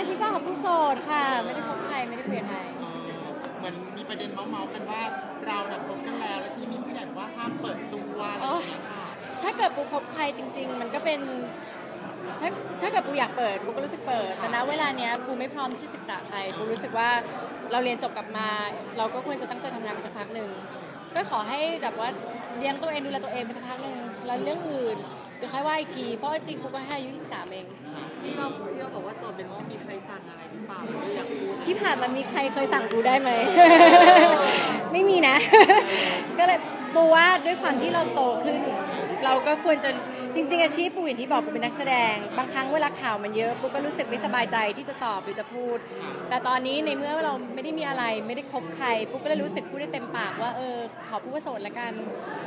ที่บ้านของผู้โสดค่ะไม่ได้คบใครไม่ได้คุยกับใครเหมือนมีประเด็นเมาๆกันว่าเราเนี่ยคบกันแล้วที่มีผู้ใหญ่ว่าห้ามเปิดตัวอะไรอย่างเงี้ยค่ะถ้าเกิดปูคบใครจริงๆมันก็เป็นถ้าเกิดปูอยากเปิดปูก็รู้สึกเปิดแต่ณเวลาเนี้ยปูไม่พร้อมที่จะศึกษาใครปูรู้สึกว่าเราเรียนจบกลับมาเราก็ควรจะตั้งใจทำงานไปสักพักหนึ่งก็ขอให้แบบว่าเลี้ยงตัวเองดูแลตัวเองไปสักพักหนึ่งแล้วเรื่องอื่นเดี๋ยวค่อยว่าอีกทีเพราะจริงปูก็แค่อายุ23เองที่เราบอกว่าโสดเป็นเพราะมีใครสั่งอะไรหรือเปล่าหรืออยากพูดที่ผ่านมามีใครเคยสั่งปูได้ไหม ไม่มีนะ ก็เลยปูว่าด้วยความที่เราโตขึ้นเราก็ควรจะจริงๆอาชีพปูอย่างที่บอกปูเป็นนักแสดงบางครั้งเวลาข่าวมันเยอะปูก็รู้สึกไม่สบายใจที่จะตอบหรือจะพูดแต่ตอนนี้ในเมื่อเราไม่ได้มีอะไรไม่ได้คบใครปูก็เลยรู้สึกพูดได้เต็มปากว่าขอพูดว่าโสดละกัน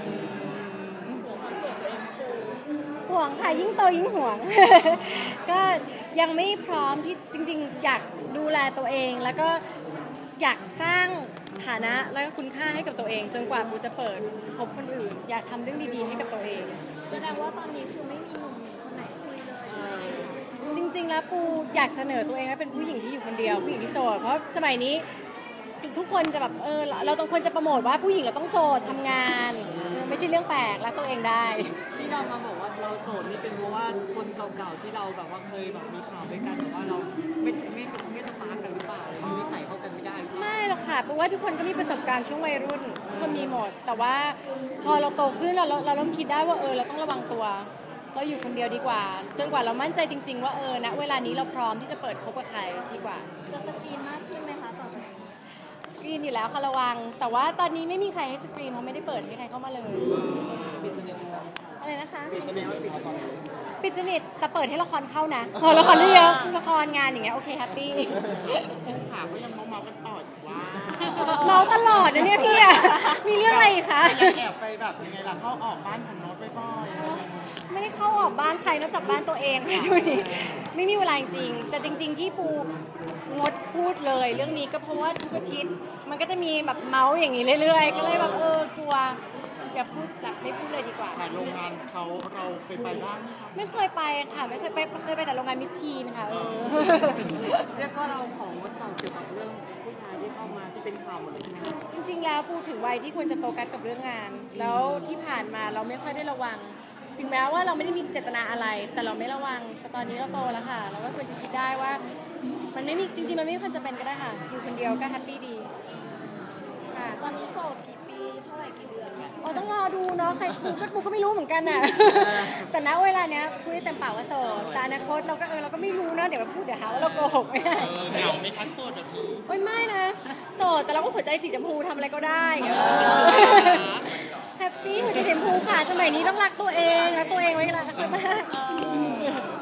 ห่วงค่ะยิ่งโตยิ่งห่วง ก็ยังไม่พร้อมที่จริงๆอยากดูแลตัวเองแล้วก็อยากสร้างฐานะแล้วก็คุณค่าให้กับตัวเองจนกว่าปูจะเปิดคบคนอื่นอยากทำเรื่องดีๆให้กับตัวเองแสดงว่าตอนนี้คือไม่มีหนุ่มคนไหนคุยเลยจริงๆแล้วปูอยากเสนอตัวเองว่าเป็นผู้หญิงที่อยู่คนเดียวผู้หญิงที่โสดเพราะสมัยนี้ทุกคนจะแบบเราต้องควรจะโปรโมทว่าผู้หญิงเราต้องโสดทำงานไม่ใช่เรื่องแปลกรักตัวเองได้ที่เรามาบอกว่าเราโสดนี่เป็นเพราะว่าคนเก่าๆที่เราแบบว่าเคยแบบมีข่าวด้วยกันหรือว่าเราไม่สปาร์กกันหรือเปล่าหรือนิสัยเข้ากันไม่ได้ไม่หรอกค่ะเพราะว่าทุกคนก็มีประสบการณ์ช่วงวัยรุ่นทุกคนมีหมดแต่ว่าพอเราโตขึ้นเราเริ่มคิดได้ว่าเราต้องระวังตัวเราอยู่คนเดียวดีกว่าจนกว่าเรามั่นใจจริงๆว่าณเวลานี้เราพร้อมที่จะเปิดคบกับใครดีกว่าจะสกรีนมากขึ้นไหมคะต่อไปสกรีนอยู่แล้วค่ะระวังแต่ว่าตอนนี้ไม่มีใครให้สกรีนเพราะไม่ได้เปิดให้ใครเข้ามาเลยอะไรนะคะปิดสนิทแต่เปิดให้ละครเข้านะละครได้เยอะละครงานอย่างเงี้ยโอเคแฮปปี้ค่ะก็ยังเมากันต่อว่าเมาตลอดนะเนี่ยพี่อะมีเรื่องอะไรอีกคะแอบไปแบบยังไงล่ะเข้าออกบ้านของโน้ตบ่อยๆไม่ได้เข้าออกบ้านใครนอกจากบ้านตัวเองช่วงนี้ไม่มีเวลาจริงๆแต่จริงๆที่ปูงดพูดเลยเรื่องนี้ก็เพราะว่าทุกอาทิตย์มันก็จะมีแบบเมาส์อย่างนี้เรื่อยๆก็เลยแบบกลัวอย่าพูดไม่พูดเลยดีกว่าโรงงานเขาเราเคยไปบ้างไหมคะไม่เคยไปค่ะไม่เคยไปแต่โรงงานมิสทีนค่ะเรียกว่าเราของงดต่อเกี่ยวกับเรื่องผู้ชายที่เข้ามาที่เป็นข่าวหมดเลยใช่ไหมจริงๆแล้วปูถึงวัยที่ควรจะโฟกัสกับเรื่องงานแล้วที่ผ่านมาเราไม่ค่อยได้ระวังถึงแม้ว่าเราไม่ได้มีเจตนาอะไรแต่เราไม่ระวังแต่ตอนนี้เราโตแล้วค่ะเราก็ควรจะคิดได้ว่ามันไม่มีจริงๆมันไม่ควรจะเป็นก็ได้ค่ะอยู่คนเดียวก็แฮปปี้ดีค่ะตอนนี้โสดกี่ปีเท่าไหร่กี่เดือนต้องรอดูเนาะใครปูก็ไม่รู้เหมือนกันน่ะแต่ณเวลาเนี้ยพูดได้เต็มปากว่าโสดแต่อนาคตเราก็ไม่รู้นะเดี๋ยวมาพูดเดี๋ยวหาว่าเราโกหกไม่ได้เหงาไหมคะโสดแบบนี้ไม่นะโสดแต่เราก็หัวใจสีชมพูทำอะไรก็ได้แฮปปี้หัวใจสีชมพูค่ะสมัยนี้ต้องรักตัวเองไว้รักคนมาก